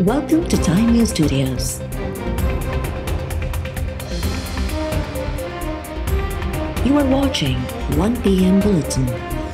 Welcome to Time News Studios. You are watching 1 PM Bulletin.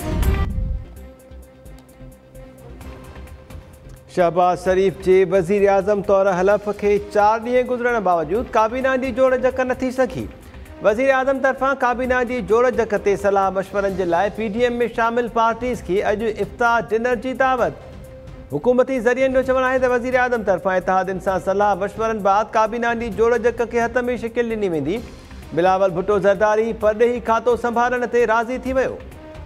Shahbaz शरीफ जे वज़ीर आज़म तौर हलफ़ खे 4 ॾींहं गुज़रण बावजूद काबीना जी जोड़ जक न थी सघी। वज़ीर आज़म तरफ़ां काबीना जी जोड़ जक ते सलाह मशवरनि जे लाइ PDM में शामिल पार्टीज़ खे अॼु इफ्तार डिनर जी दावत। हुकूमती ज़रियनि जो चवणु आहे त वज़ीर आज़म तरफ़ां इत्तेहादनि सां सलाह मशवरनि बाद काबीना जी जोड़ जक खे हथ में शिकिल ॾिनी वेंदी। बिलावल भुट्टो ज़रदारी परॾेही खातो संभालण ते राज़ी थी वियो।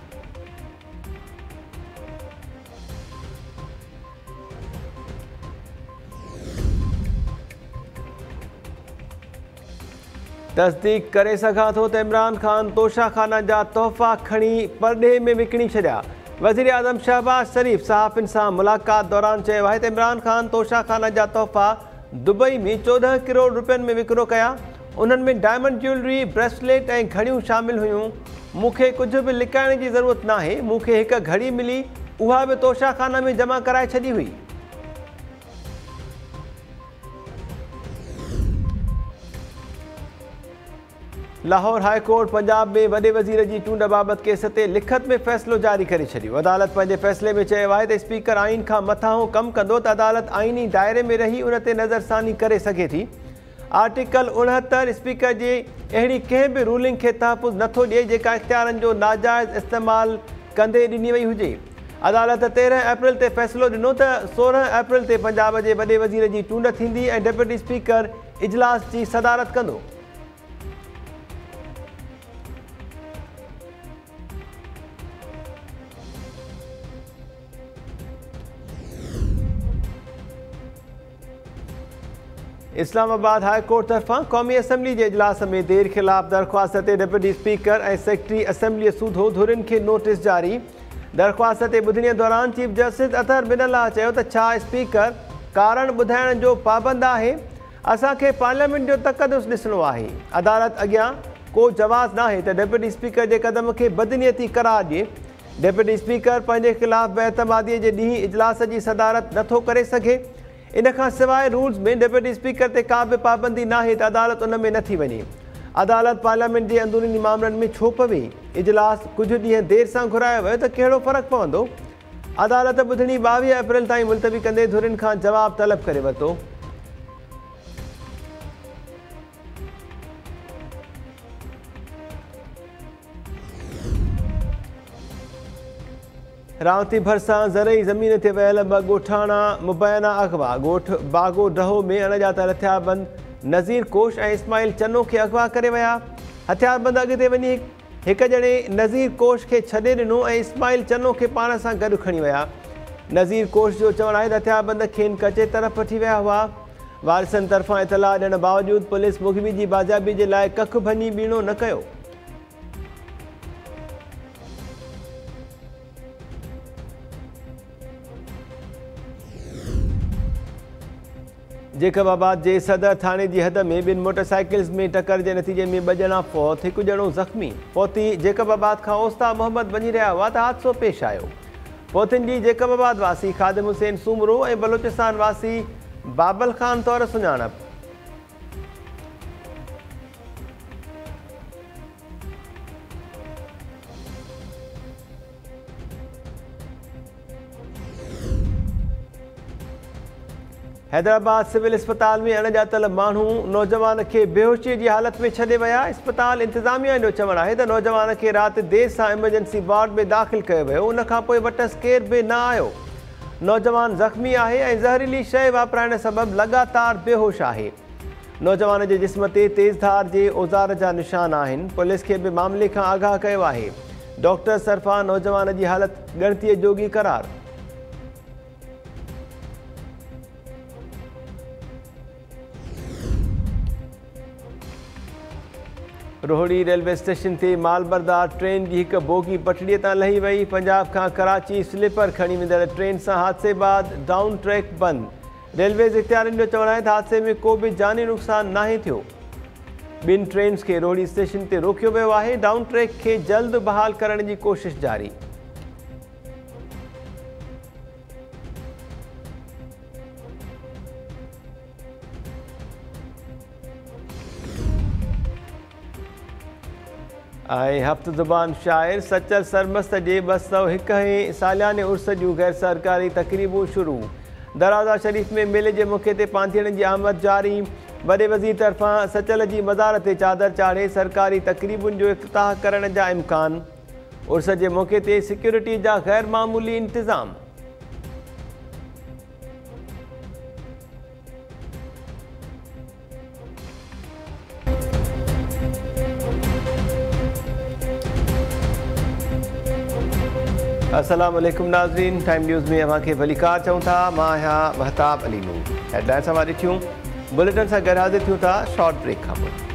तस्दीक करे सघां थो त इमरान ख़ान तोशाखाना जा तोहफ़ा खणी परॾे में विकिणी छॾिया। वज़ीर आज़म शहबाज शरीफ सहाफ़ियुनि सां मुलाक़ात दौरान चयो आहे त इमरान ख़ान तोशाखाना जा तोहफ़ा दुबई में 14 करोड़ रुपयनि में विकिरो कया। उन्हनि में डायमंड ज्वेलरी, ब्रेसलेट ऐं घड़ियूं शामिल हुयूं। मूंखे कुझु बि लिकाइण जी ज़रूरत नाहे। मूंखे हिकु घड़ी मिली, उहा बि तोशाखाना में जमा कराए छॾी हुई। लाहौर हाई कोर्ट पंजाब में वॾे वज़ीर जी चूंड बाबति केस ते लिखत में फ़ैसिलो जारी करे छॾियो। अदालत पंहिंजे फ़ैसिले में चयो आहे त स्पीकर आइन खां मथां कमु कंदो त अदालत आइनी दायरे में रही उन ते नज़रसानी करे सघे थी। आर्टिकल 69 स्पीकर जे अहिड़ी कंहिं बि रूलिंग खे तहफ़ुज़ नथो ॾिए जेका इख़्तियारनि जो नाजाइज़ इस्तेमालु कंदे ॾिनी वई हुजे। अदालत 13 अप्रैल ते फ़ैसिलो ॾिनो त 16 अप्रैल ते पंजाब जे वॾे वज़ीर जी चूंड थींदी ऐं डेप्यूटी स्पीकर इजलास जी सदारत कंदो। इस्लामाबाद हाई कोर्ट तरफ़ां क़ौमी असम्बली जे इजलास में देर ख़िलाफ़ दरख़्वास्त ते डेप्यूटी स्पीकर ऐं सेक्रेटरी असम्बली सूधो धुरियुनि खे नोटिस जारी। दरख़्वास्त ते ॿुधणीअ दौरान चीफ जस्टिस अतहर बिन अल्लाह चयो त छा स्पीकर कारण ॿुधाइण जो पाबंद आहे। असांखे पार्लियामेंट जो तक़दुस ॾिसणो आहे। अदालत अॻियां को जवाज़ नाहे त डेप्यूटी स्पीकर जे क़दम खे बदनीयती करार ॾिए। डेप्यूटी स्पीकर पंहिंजे ख़िलाफ़ बेअतमादीअ जे ॾींहुं इजलास जी सदारत नथो करे सघे। इन खां सवाइ रूल्स में डेप्यूटी स्पीकर ते का बि पाबंदी नाहे त अदालत उन में नथी वञे। अदालत पार्लियामेंट जे अंदरूनी मामलनि में छो पवे। इजलास कुझु ॾींहं देरि सां घुरायो वियो त कहिड़ो फ़र्क़ु पवंदो। अदालत ॿुधणी 22 अप्रैल ताईं मुलतवी कंदे धुरियुनि खां जवाबु तलब करे वरितो। रावती भरिसां ज़रई ज़मीन ते वियल 2 ॻोठाणा मुबैना अगवा। ॻोठ बागो डहो में अणॼातल हथियारबंद नज़ीर कोश ऐं इस्माइल चनो खे अगवा करे विया। हथियारबंद अॻिते वञी हिकु ॼणे नज़ीर कोश खे छॾे ॾिनो ऐं इस्माइल चनो खे पाण सां गॾु खणी विया। नज़ीर कोश जो चवणु आहे त हथियारबंद खेनि कचे तरफ़ वठी विया हुआ। वारिसनि तरफ़ां इतलाह ॾियण बावजूदि पुलिस मुग़िबी जी बाजाबी जे लाइ कखु भञी ॿीणो न कयो। जेकबाबाद जे सदर थाणे जी हद में 2 मोटरसाइकिल्स में टकर जे नतीजे में 2 ॼणा फौत, हिकु ॼणो ज़ख़्मी। फौती जेकबाबाद खां ओस्ता मोहम्मद वञी रहिया हुआ त हादसो पेश आयो। फौतियुनि जी जेकबाबाद वासी ख़ादिम हुसैन सूमरो ऐं बलोचिस्तान वासी बाबल ख़ान तौर सुञाणप। हैदराबाद सिविल अस्पताल में अणॼातल माण्हू नौजवान खे बेहोशीअ जी हालत में छॾे विया। अस्पताल इंतिज़ामिया जो चवणु आहे त नौजवान खे राति देरि सां एमरजेंसी वार्ड में दाख़िल कयो वियो। उन खां पोइ वटसि केर बि न आयो। नौजवान ज़ख़्मी आहे ऐं ज़हरीली शइ वापराइण सबबि लगातार बेहोश आहे। नौजवान जे जिस्म ते तेज़धार जे औज़ार जा निशान आहिनि। पुलिस खे बि मामले खां आगाह कयो आहे। डॉक्टर तरफ़ां नौजवान जी हालत ॻणतीअ जोगी करार। रोहड़ी रेलवे स्टेशन ते मालबरदार ट्रेन जी हिकु बोगी पटड़ीअ तां लही वई। पंजाब खां कराची स्लीपर खणी वेंदड़ ट्रेन सां हादसे बाद डाउन ट्रैक बंदि। रेलवेज़ इख़्तियारनि जो चवणु आहे त हादसे में को बि जानी नुक़सानु नाहे थियो। 2 ट्रेन्स खे रोहड़ी स्टेशन ते रोकियो वियो आहे। डाउन ट्रैक खे जल्द बहाल करण जी कोशिश जारी। हफ़्त ज़ुबान शाइर सचल सरमस्त जे 201 सालियाने उर्स जूं गैर सरकारी तकरीबूं शुरू। दरवाज़ा शरीफ़ में मेले जे मौक़े ते पांथियण जी आमद जारी। वॾे वज़ीर तरफ़ां सचल जी मज़ार ते चादर चाढ़े सरकारी तकरीबुनि जो इफ़्तिताह करण जा इम्कान। उर्स जे मौक़े ते सिक्योरिटी जा गैर मामूली इंतज़ाम। अस्सलाम वालेकुम नाज़रीन, टाइम न्यूज़ में अव्हांखे भलीकार चऊं था। मां आहियां महताब अली नूर। हेडलाइन्स हमारी थियूं, बुलेटिन सां गॾु हाज़िर थियूं था शॉर्ट ब्रेक खां पोइ।